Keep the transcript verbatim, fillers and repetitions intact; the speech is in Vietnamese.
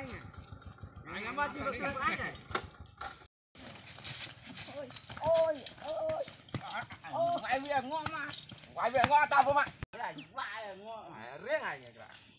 anh à. Anh em bắt chị được anh này. Ôi, ôi, ôi. Quay về ngon mà. Quay về ngon tao không ạ. Cái này quay ngon. Riêng này kìa.